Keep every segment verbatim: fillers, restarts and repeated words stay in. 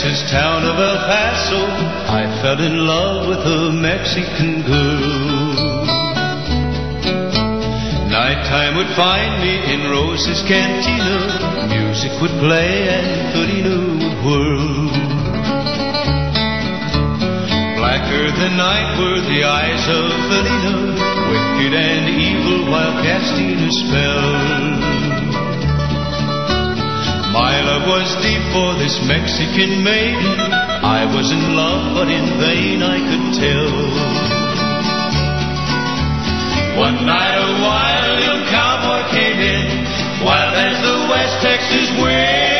Texas town of El Paso, I fell in love with a Mexican girl. Nighttime would find me in Rose's cantina. Music would play and Felina would whirl. Blacker than night were the eyes of Felina, wicked and evil while casting a spell. My love was deep for this Mexican maiden. I was in love, but in vain I could tell. One night a wild young cowboy came in, wild as the West Texas wind.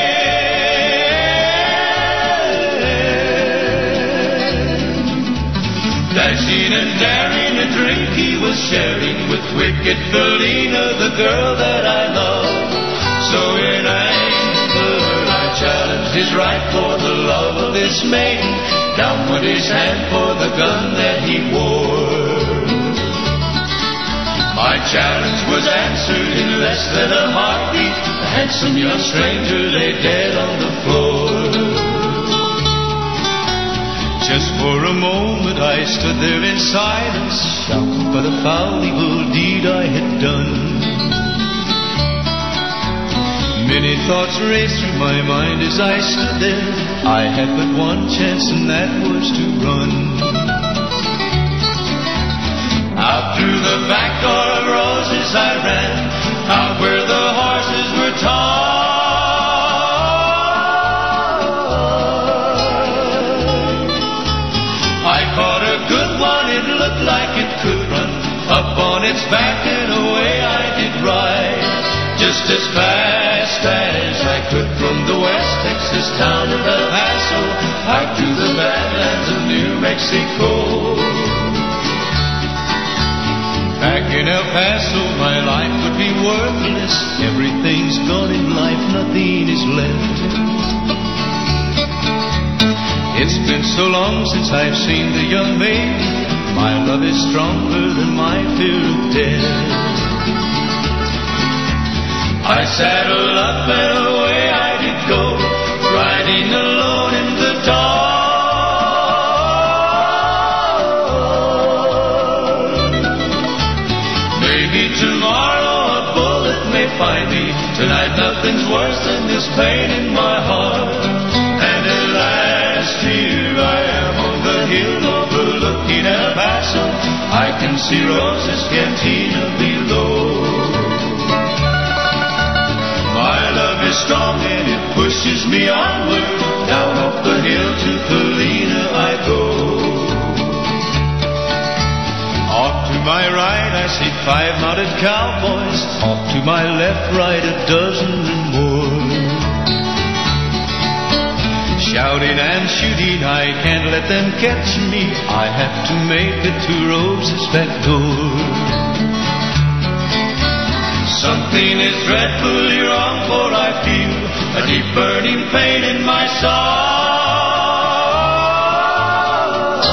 Dashing and daring a drink he was sharing with wicked Felina, the girl that I love. So in anger I challenged his right for the love of this maiden. Down went his hand for the gun that he wore. My challenge was answered in less than a heartbeat. The handsome young stranger lay dead on the floor. Just for a moment I stood there in silence, shocked by the foul evil deed I had done. Many thoughts raced through my mind as I stood there. I had but one chance, and that was to run. Out through the back door of Roses I ran, out where the horses were tied. I caught a good one, it looked like it could run. Up on its back and away I did ride, just as fast as I could from the West Texas town of El Paso out to the badlands of New Mexico. Back in El Paso my life would be worthless. Everything's gone in life, nothing is left. It's been so long since I've seen the young maiden. My love is stronger than my fear of death. I saddled up and away I did go, riding alone in the dark. Maybe tomorrow a bullet may find me. Tonight nothing's worse than this pain in my heart. And at last here I am on the hill overlooking El Paso. I can see Rose's cantina below. Strong and it pushes me onward. Down off the hill to Felina I go. Off to my right I see five mounted cowboys. Off to my left, right, a dozen and more. Shouting and shooting, I can't let them catch me. I have to make it to Rose's back door. Something is dreadfully wrong, for I feel a deep burning pain in my soul.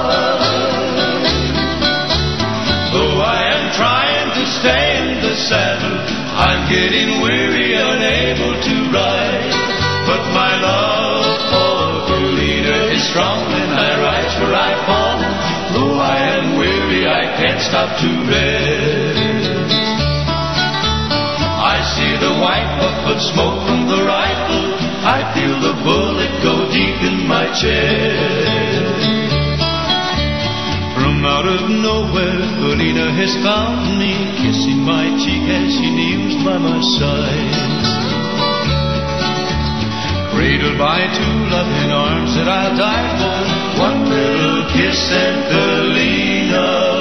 Though I am trying to stay in the saddle, I'm getting weary, unable to ride. But my love for Felina is strong, and I rise where I fall. Though I am weary, I can't stop to rest. I see the white puff of smoke from the rifle. I feel the bullet go deep in my chest. From out of nowhere, Felina has found me, kissing my cheek as she kneels by my side. Cradled by two loving arms that I'll die for, one little kiss and Felina